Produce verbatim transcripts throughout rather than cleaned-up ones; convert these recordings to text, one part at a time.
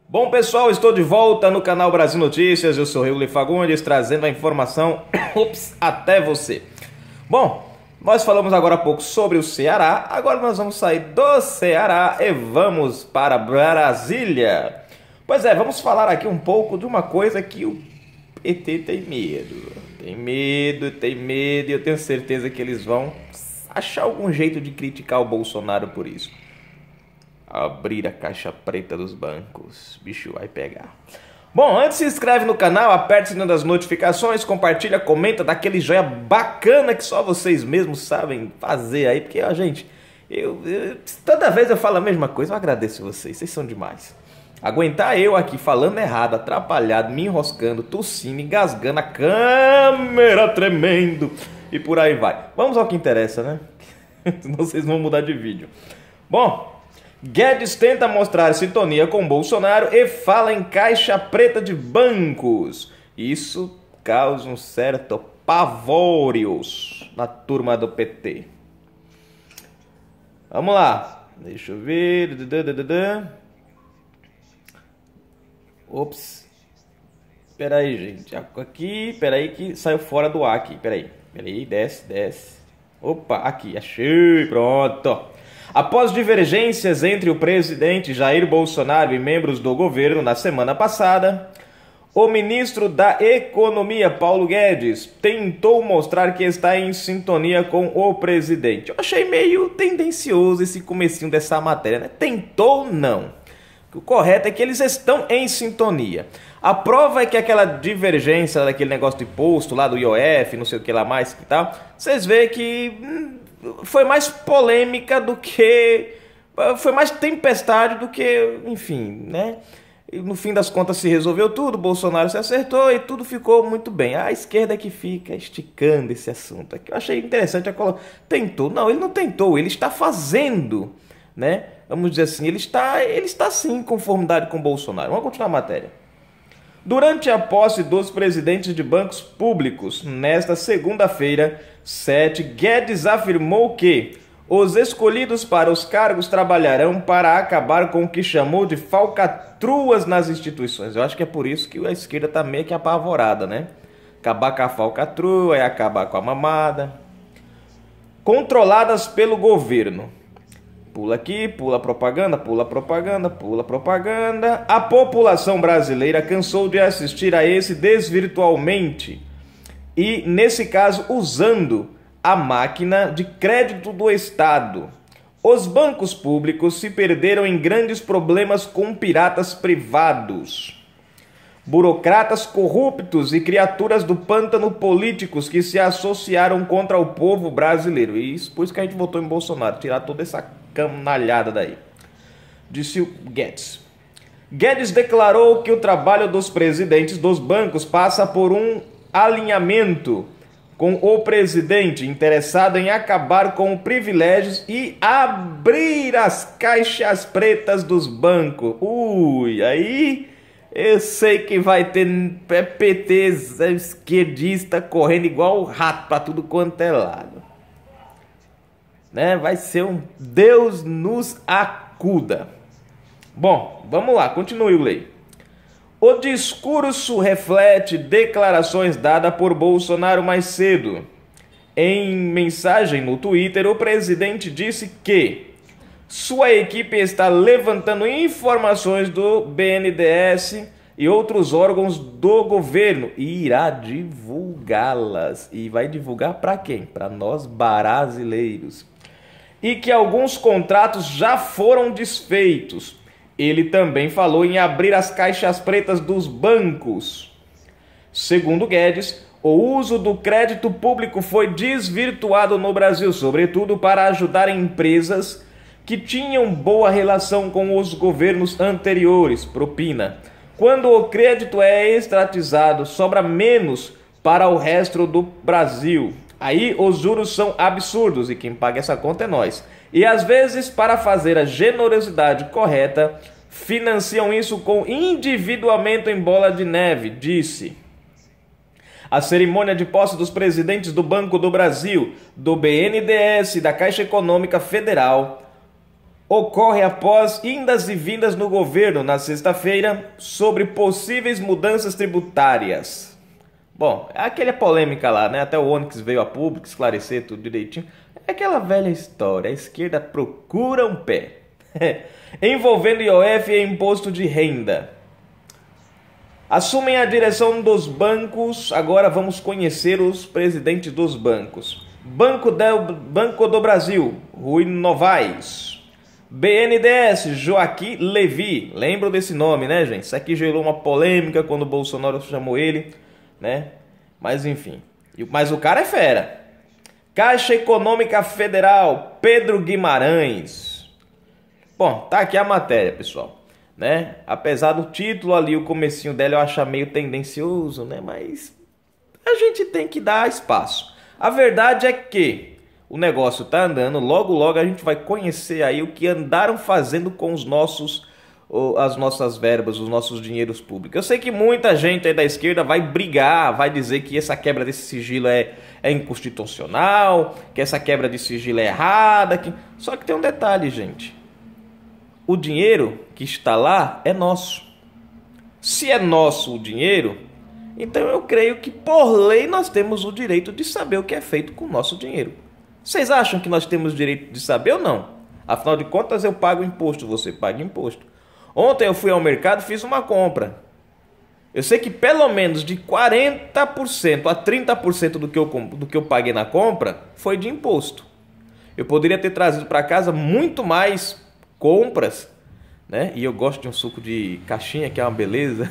Bom, pessoal, estou de volta no canal Brasil Notícias. Eu sou Riuli Fagundes, trazendo a informação ups, até você. Bom, nós falamos agora há pouco sobre o Ceará. Agora nós vamos sair do Ceará e vamos para Brasília. Pois é, vamos falar aqui um pouco de uma coisa que o P T tem medo. Tem medo, tem medo, e eu tenho certeza que eles vão achar algum jeito de criticar o Bolsonaro por isso. Abrir a caixa preta dos bancos. Bicho vai pegar. Bom, antes se inscreve no canal, aperte o sininho das notificações, compartilha, comenta, dá aquele joinha bacana que só vocês mesmos sabem fazer aí. Porque, ó, gente, eu, eu, toda vez eu falo a mesma coisa, eu agradeço vocês, vocês são demais. Aguentar eu aqui falando errado, atrapalhado, me enroscando, tossindo, engasgando, a câmera tremendo e por aí vai. Vamos ao que interessa, né? Senão vocês vão mudar de vídeo. Bom, Guedes tenta mostrar sintonia com Bolsonaro e fala em caixa preta de bancos. Isso causa um certo pavorios na turma do P T. Vamos lá. Deixa eu ver. Ops. Espera aí, gente. Aqui, espera aí que saiu fora do ar aqui. Espera aí. Espera aí, desce, desce. Opa, aqui, achei. Pronto. Após divergências entre o presidente Jair Bolsonaro e membros do governo na semana passada, o ministro da Economia, Paulo Guedes, tentou mostrar que está em sintonia com o presidente. Eu achei meio tendencioso esse comecinho dessa matéria, né? Tentou, não. O correto é que eles estão em sintonia. A prova é que aquela divergência daquele negócio de imposto lá do I O F, não sei o que lá mais e tal, vocês veem que hum, foi mais polêmica do que... Foi mais tempestade do que... Enfim, né? E no fim das contas se resolveu tudo, Bolsonaro se acertou e tudo ficou muito bem. A esquerda é que fica esticando esse assunto aqui. Eu achei interessante a colocar. Tentou? Não, ele não tentou, ele está fazendo, né? Vamos dizer assim, ele está, ele está sim em conformidade com Bolsonaro. Vamos continuar a matéria. Durante a posse dos presidentes de bancos públicos, nesta segunda-feira, sete, Guedes afirmou que os escolhidos para os cargos trabalharão para acabar com o que chamou de falcatruas nas instituições. Eu acho que é por isso que a esquerda está meio que apavorada, né? Acabar com a falcatrua e acabar com a mamada. Controladas pelo governo. Pula aqui, pula propaganda, pula propaganda, pula propaganda. A população brasileira cansou de assistir a esse desvirtualmente e, nesse caso, usando a máquina de crédito do Estado. Os bancos públicos se perderam em grandes problemas com piratas privados, burocratas corruptos e criaturas do pântano políticos que se associaram contra o povo brasileiro. E isso por isso que a gente votou em Bolsonaro, tirar toda essa canalhada daí, disse o Guedes. Guedes declarou que o trabalho dos presidentes dos bancos passa por um alinhamento com o presidente, interessado em acabar com privilégios e abrir as caixas pretas dos bancos. Ui, aí eu sei que vai ter P T esquerdista correndo igual o rato para tudo quanto é lado. Né? Vai ser um Deus nos acuda. Bom, vamos lá, continue o lei. O discurso reflete declarações dadas por Bolsonaro mais cedo. Em mensagem no Twitter, o presidente disse que sua equipe está levantando informações do B N D E S e outros órgãos do governo e irá divulgá-las. E vai divulgar para quem? Para nós brasileiros. E que alguns contratos já foram desfeitos. Ele também falou em abrir as caixas pretas dos bancos. Segundo Guedes, o uso do crédito público foi desvirtuado no Brasil, sobretudo para ajudar empresas que tinham boa relação com os governos anteriores, propina. Quando o crédito é estatizado, sobra menos para o resto do Brasil. Aí os juros são absurdos e quem paga essa conta é nós. E às vezes, para fazer a generosidade correta, financiam isso com endividamento em bola de neve, disse. A cerimônia de posse dos presidentes do Banco do Brasil, do B N D E S e da Caixa Econômica Federal ocorre após indas e vindas no governo na sexta-feira sobre possíveis mudanças tributárias. Bom, é aquela polêmica lá, né? Até o Onyx veio a público esclarecer tudo direitinho. É aquela velha história, a esquerda procura um pé. Envolvendo I O F e imposto de renda. Assumem a direção dos bancos, agora vamos conhecer os presidentes dos bancos. Banco do, Banco do Brasil, Rui Novaes. B N D E S, Joaquim Levy. Lembram desse nome, né, gente? Isso aqui gerou uma polêmica quando o Bolsonaro chamou ele, né? Mas enfim. Mas o cara é fera. Caixa Econômica Federal, Pedro Guimarães. Bom, tá aqui a matéria, pessoal, né? Apesar do título ali, o comecinho dela eu achar meio tendencioso, né? Mas a gente tem que dar espaço. A verdade é que o negócio tá andando, logo logo a gente vai conhecer aí o que andaram fazendo com os nossos, as nossas verbas, os nossos dinheiros públicos. Eu sei que muita gente aí da esquerda vai brigar, vai dizer que essa quebra desse sigilo é, é inconstitucional, que essa quebra de sigilo é errada, que... Só que tem um detalhe, gente. O dinheiro que está lá é nosso. Se é nosso o dinheiro, então eu creio que por lei nós temos o direito de saber o que é feito com o nosso dinheiro. Vocês acham que nós temos o direito de saber ou não? Afinal de contas eu pago imposto, você paga imposto. Ontem eu fui ao mercado e fiz uma compra. Eu sei que pelo menos de quarenta por cento a trinta por cento do que eu, do que eu paguei na compra foi de imposto. Eu poderia ter trazido para casa muito mais compras, né? E eu gosto de um suco de caixinha, que é uma beleza.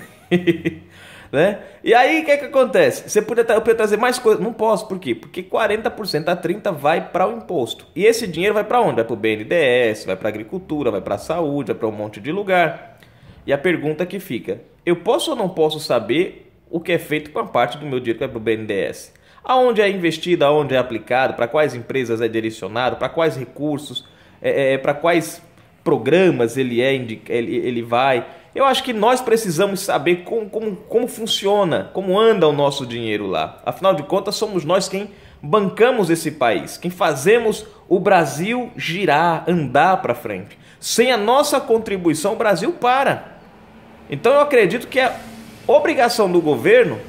Né? E aí o que, é que acontece? Você podia, eu podia trazer mais coisas. Não posso, por quê? Porque quarenta por cento a trinta por cento vai para o imposto. E esse dinheiro vai para onde? Vai para o B N D E S, vai para a agricultura, vai para a saúde, vai para um monte de lugar. E a pergunta que fica: eu posso ou não posso saber o que é feito com a parte do meu dinheiro que vai para o B N D E S? Aonde é investido, aonde é aplicado, para quais empresas é direcionado, para quais recursos, é, é, para quais programas ele, é, ele, ele vai... Eu acho que nós precisamos saber como, como, como funciona, como anda o nosso dinheiro lá. Afinal de contas, somos nós quem bancamos esse país, quem fazemos o Brasil girar, andar para frente. Sem a nossa contribuição, o Brasil para. Então eu acredito que é obrigação do governo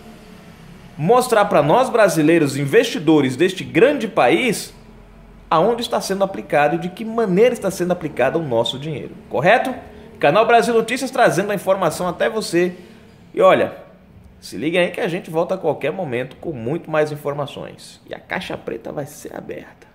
mostrar para nós brasileiros, investidores deste grande país, aonde está sendo aplicado e de que maneira está sendo aplicado o nosso dinheiro. Correto? Canal Brasil Notícias trazendo a informação até você. E olha, se liga aí que a gente volta a qualquer momento com muito mais informações. E a caixa preta vai ser aberta.